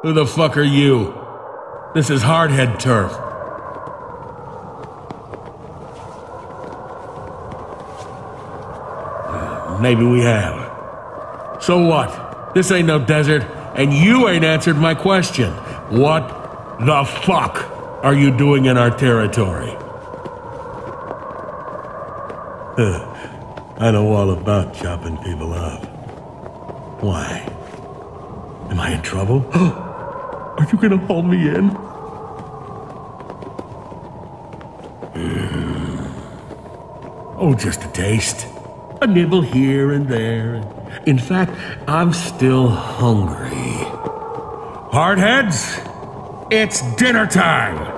Who the fuck are you? This is Hardhead turf. Maybe we have. So what? This ain't no desert, and you ain't answered my question. What the fuck are you doing in our territory? I know all about chopping people up. Why? Am I in trouble? Are you gonna haul me in? Oh, just a taste. A nibble here and there. In fact, I'm still hungry. Hardheads, it's dinner time!